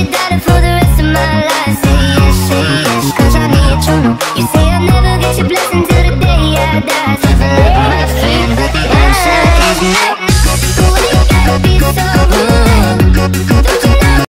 darling, for the rest of my life. Say yes, 'cause I need to know. You say I'll never get your blessing till the day I die. Never let my faith, but the answer is no. Boy, you gotta be so